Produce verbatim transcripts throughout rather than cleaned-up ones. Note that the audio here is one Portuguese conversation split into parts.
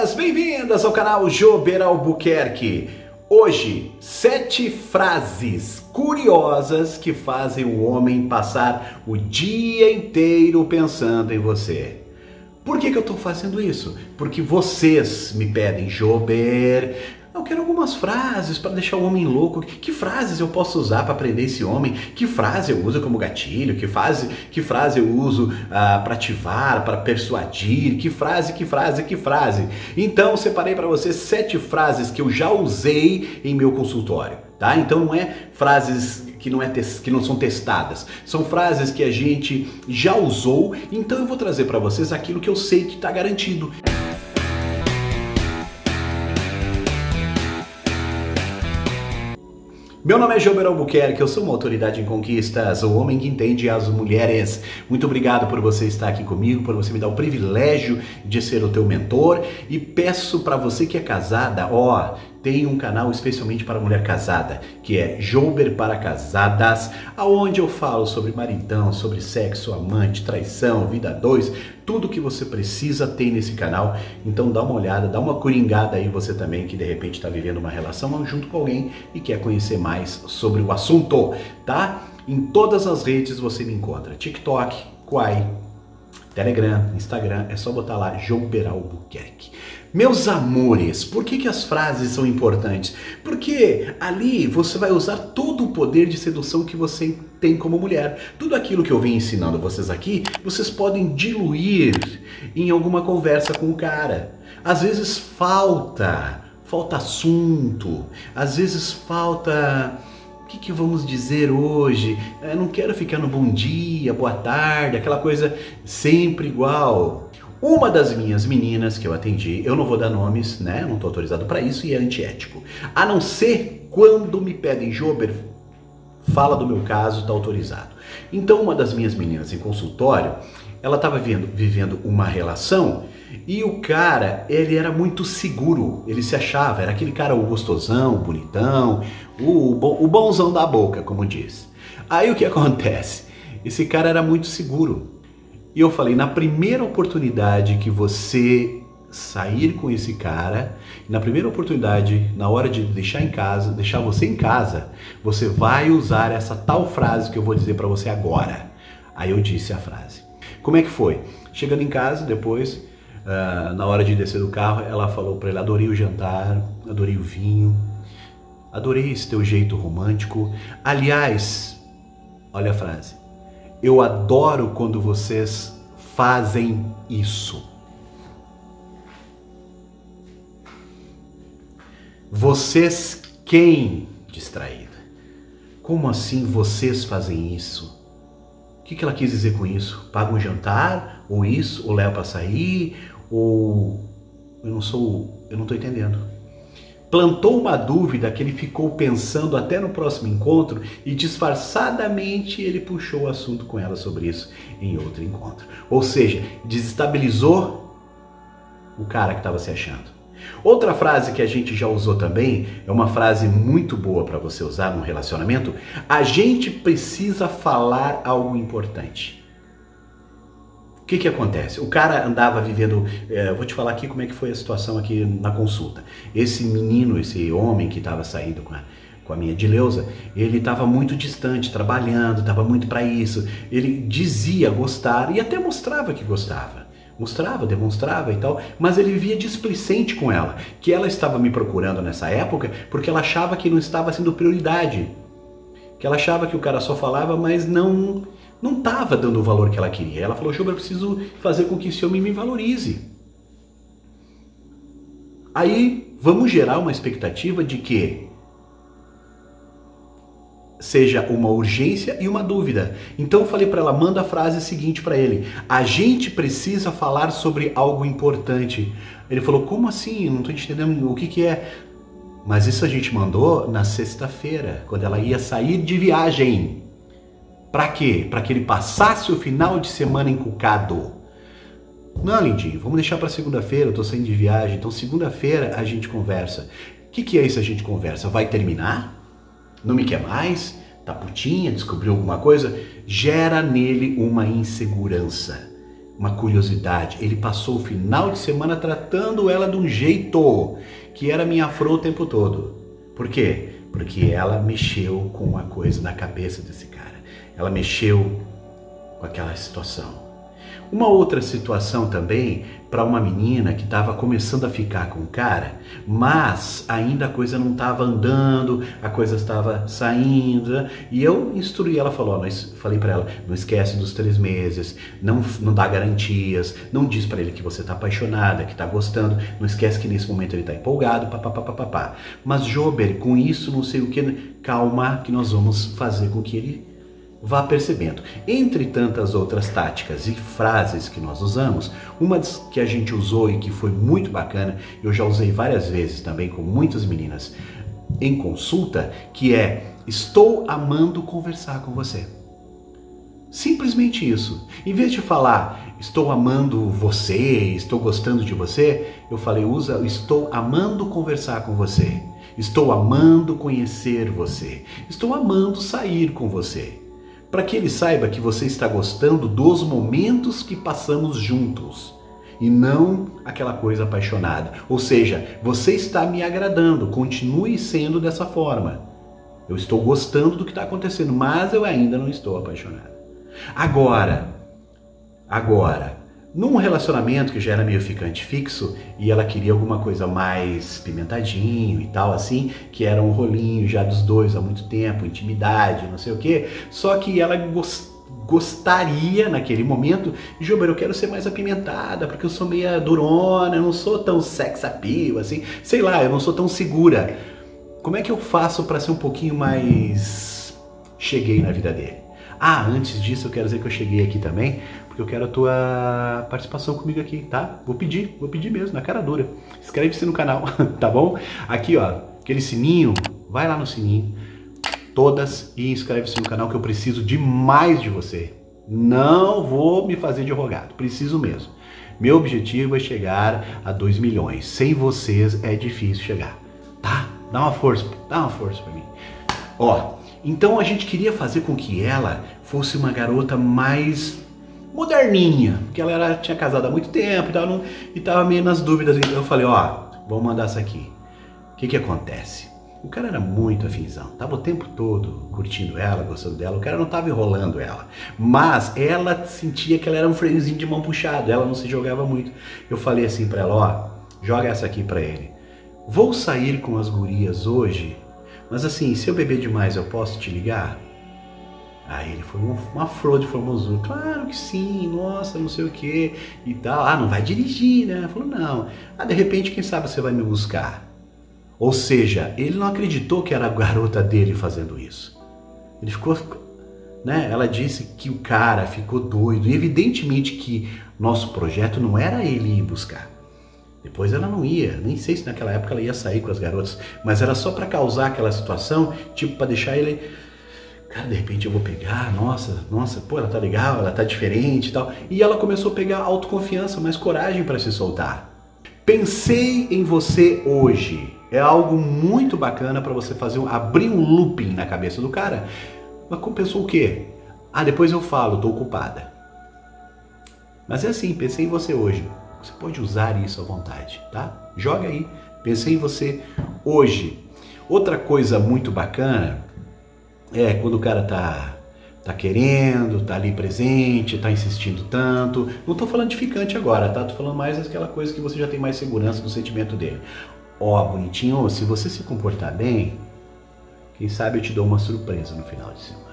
Bem-vindas, bem-vindas ao canal Jober Albuquerque. Hoje, sete frases curiosas que fazem o homem passar o dia inteiro pensando em você. Por que que eu estou fazendo isso? Porque vocês me pedem, Jober, eu quero algumas frases para deixar o homem louco. Que frases eu posso usar para prender esse homem? Que frase eu uso como gatilho? Que frase, que frase eu uso ah, para ativar, para persuadir? Que frase, que frase, que frase? Então, separei para você sete frases que eu já usei em meu consultório, tá? Então não é frases que não, é que não são testadas, são frases que a gente já usou, então eu vou trazer para vocês aquilo que eu sei que está garantido. Meu nome é Jober Albuquerque, eu sou uma autoridade em conquistas, o homem que entende as mulheres. Muito obrigado por você estar aqui comigo, por você me dar o privilégio de ser o teu mentor, e peço para você que é casada, ó, tem um canal especialmente para mulher casada, que é Jober para Casadas, aonde eu falo sobre maridão, sobre sexo, amante, traição, vida dois, tudo que você precisa tem nesse canal. Então dá uma olhada, dá uma coringada aí você também que de repente está vivendo uma relação junto com alguém e quer conhecer mais sobre o assunto, tá? Em todas as redes você me encontra, TikTok, Quai, Telegram, Instagram, é só botar lá Jober Albuquerque. Meus amores, por que que as frases são importantes? Porque ali você vai usar todo o poder de sedução que você tem como mulher. Tudo aquilo que eu vim ensinando vocês aqui, vocês podem diluir em alguma conversa com o cara. Às vezes falta, falta assunto, às vezes falta... O que que vamos dizer hoje? Eu não quero ficar no bom dia, boa tarde, aquela coisa sempre igual. Uma das minhas meninas que eu atendi, eu não vou dar nomes, né? Não estou autorizado para isso e é antiético. A não ser quando me pedem, Jober, fala do meu caso, está autorizado. Então uma das minhas meninas em consultório, ela estava vivendo, vivendo uma relação e o cara, ele era muito seguro, ele se achava, era aquele cara o gostosão, o bonitão, o, o bonzão da boca, como diz. Aí o que acontece? Esse cara era muito seguro. E eu falei, na primeira oportunidade que você sair com esse cara, na primeira oportunidade, na hora de deixar em casa, deixar você em casa, você vai usar essa tal frase que eu vou dizer para você agora. Aí eu disse a frase. Como é que foi? Chegando em casa, depois, uh, na hora de descer do carro, ela falou para ele, adorei o jantar, adorei o vinho, adorei esse teu jeito romântico. Aliás, olha a frase. Eu adoro quando vocês fazem isso. Vocês quem? Distraída. Como assim vocês fazem isso? O que que ela quis dizer com isso? Paga um jantar? Ou isso? Ou leva para sair? Ou... Eu não sou... Eu não estou entendendo. Plantou uma dúvida que ele ficou pensando até no próximo encontro e disfarçadamente ele puxou o assunto com ela sobre isso em outro encontro. Ou seja, desestabilizou o cara que estava se achando. Outra frase que a gente já usou também, é uma frase muito boa para você usar num relacionamento, a gente precisa falar algo importante. O que que acontece? O cara andava vivendo, é, vou te falar aqui como é que foi a situação aqui na consulta. Esse menino, esse homem que estava saindo com a, com a minha Dileuza, ele estava muito distante, trabalhando, estava muito para isso. Ele dizia gostar e até mostrava que gostava. Mostrava, demonstrava e tal, mas ele vivia displicente com ela, que ela estava me procurando nessa época porque ela achava que não estava sendo prioridade. Que ela achava que o cara só falava, mas não... não estava dando o valor que ela queria. Ela falou, Jober, eu preciso fazer com que esse homem me valorize. Aí, vamos gerar uma expectativa de que seja uma urgência e uma dúvida. Então eu falei para ela, manda a frase seguinte para ele. A gente precisa falar sobre algo importante. Ele falou, como assim? Eu não estou entendendo o que que é. Mas isso a gente mandou na sexta-feira, quando ela ia sair de viagem. Para quê? Para que ele passasse o final de semana encucado. Não, lindinho, vamos deixar para segunda-feira, eu tô saindo de viagem, então segunda-feira a gente conversa. O que que é isso a gente conversa? Vai terminar? Não me quer mais? Tá putinha? Descobriu alguma coisa? Gera nele uma insegurança. uma curiosidade. Ele passou o final de semana tratando ela de um jeito que era me afrou o tempo todo. Por quê? Porque ela mexeu com uma coisa na cabeça desse cara. Ela mexeu com aquela situação. Uma outra situação também para uma menina que estava começando a ficar com o cara, mas ainda a coisa não estava andando, a coisa estava saindo, né? E eu instruí ela, falou, ó, falei para ela, não esquece dos três meses, não, não dá garantias, não diz para ele que você está apaixonada, que está gostando, não esquece que nesse momento ele está empolgado, papapá. Mas Jober, com isso não sei o que, calma que nós vamos fazer com que ele vá percebendo. Entre tantas outras táticas e frases que nós usamos, uma que a gente usou e que foi muito bacana, eu já usei várias vezes também com muitas meninas em consulta, que é: estou amando conversar com você. Simplesmente isso. Em vez de falar estou amando você, estou gostando de você, eu falei, usa estou amando conversar com você. Estou amando conhecer você. Estou amando sair com você. Para que ele saiba que você está gostando dos momentos que passamos juntos e não aquela coisa apaixonada. Ou seja, você está me agradando, continue sendo dessa forma. Eu estou gostando do que está acontecendo, mas eu ainda não estou apaixonado. Agora, agora, num relacionamento que já era meio ficante fixo e ela queria alguma coisa mais pimentadinho e tal assim, que era um rolinho já dos dois há muito tempo, intimidade, não sei o quê, só que ela gost, gostaria naquele momento, Jober, eu quero ser mais apimentada porque eu sou meia durona, eu não sou tão sex appeal assim, sei lá, eu não sou tão segura. Como é que eu faço para ser um pouquinho mais cheguei na vida dele? Ah, antes disso eu quero dizer que eu cheguei aqui também, porque eu quero a tua participação comigo aqui, tá? Vou pedir, vou pedir mesmo, na cara dura. Inscreve-se no canal, tá bom? Aqui, ó, aquele sininho, vai lá no sininho, todas, e inscreve-se no canal que eu preciso demais de você. Não vou me fazer de rogado, preciso mesmo. Meu objetivo é chegar a dois milhões. Sem vocês é difícil chegar, tá? Dá uma força, dá uma força pra mim. Ó, então a gente queria fazer com que ela fosse uma garota mais moderninha, porque ela era, tinha casado há muito tempo e tava, e tava meio nas dúvidas. Então eu falei, ó, vamos mandar essa aqui. O que que acontece? O cara era muito afinzão, tava o tempo todo curtindo ela, gostando dela, o cara não tava enrolando ela, mas ela sentia que ela era um freiozinho de mão puxado, ela não se jogava muito. Eu falei assim pra ela, ó, joga essa aqui pra ele. Vou sair com as gurias hoje, mas assim, se eu beber demais eu posso te ligar? Aí ele foi uma, uma flor de formosura. Claro que sim, nossa, não sei o que e tal. Ah, não vai dirigir, né? Falou, não. Ah, de repente, quem sabe você vai me buscar. Ou seja, ele não acreditou que era a garota dele fazendo isso. Ele ficou, né? Ela disse que o cara ficou doido. E evidentemente que nosso projeto não era ele ir buscar. Depois ela não ia, nem sei se naquela época ela ia sair com as garotas, mas era só para causar aquela situação, tipo para deixar ele, cara, de repente eu vou pegar, nossa, nossa, pô, ela tá legal, ela tá diferente e tal. E ela começou a pegar autoconfiança, mais coragem para se soltar. Pensei em você hoje. É algo muito bacana para você fazer, um, abrir um looping na cabeça do cara. Mas pensou o quê? Ah, depois eu falo, tô ocupada. Mas é assim, pensei em você hoje. Você pode usar isso à vontade, tá? Joga aí. Pensei em você hoje. Outra coisa muito bacana é quando o cara tá, tá querendo, tá ali presente, tá insistindo tanto. Não tô falando de ficante agora, tá? Tô falando mais daquela coisa que você já tem mais segurança no sentimento dele. Ó, bonitinho, se você se comportar bem, quem sabe eu te dou uma surpresa no final de semana.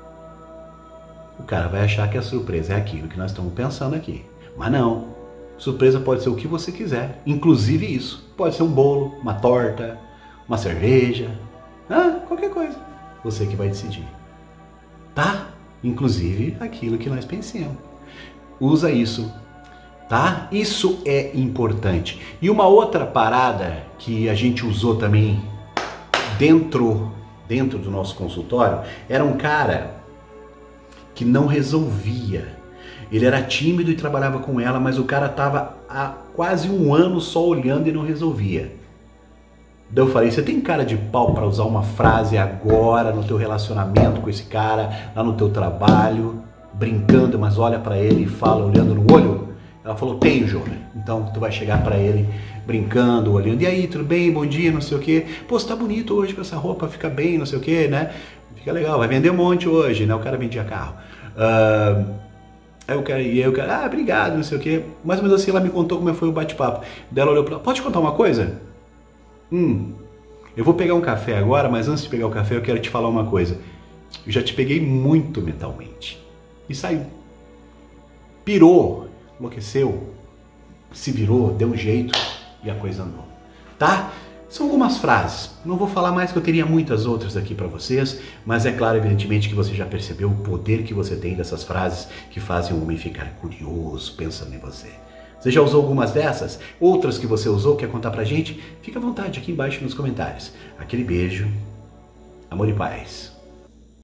O cara vai achar que a surpresa é aquilo que nós estamos pensando aqui. Mas não. Surpresa pode ser o que você quiser, inclusive isso. Pode ser um bolo, uma torta, uma cerveja, ah, qualquer coisa. Você que vai decidir, tá? Inclusive aquilo que nós pensamos. Usa isso, tá? Isso é importante. E uma outra parada que a gente usou também dentro, dentro do nosso consultório, era um cara que não resolvia. Ele era tímido e trabalhava com ela, mas o cara estava há quase um ano só olhando e não resolvia. Daí eu falei, você tem cara de pau para usar uma frase agora no teu relacionamento com esse cara, lá no teu trabalho? brincando, mas olha para ele e fala olhando no olho? Ela falou, tenho, Jona. Então tu vai chegar para ele brincando, olhando, e aí, tudo bem, bom dia, não sei o quê. Pô, você tá bonito hoje com essa roupa, fica bem, não sei o quê, né? Fica legal, vai vender um monte hoje, né? O cara vendia carro. Uh, aí o cara, e aí o cara, ah, obrigado, não sei o quê. Mais ou menos assim, ela me contou como foi o bate-papo. Daí ela olhou pra ela, pode contar uma coisa? Hum, eu vou pegar um café agora, mas antes de pegar o café eu quero te falar uma coisa. Eu já te peguei muito mentalmente. E saiu. Pirou, enlouqueceu, se virou, deu um jeito e a coisa andou. Tá? São algumas frases. Não vou falar mais que eu teria muitas outras aqui para vocês, mas é claro, evidentemente, que você já percebeu o poder que você tem dessas frases que fazem o homem ficar curioso pensando em você. Você já usou algumas dessas? Outras que você usou, quer contar pra gente? Fica à vontade aqui embaixo nos comentários. Aquele beijo, amor e paz.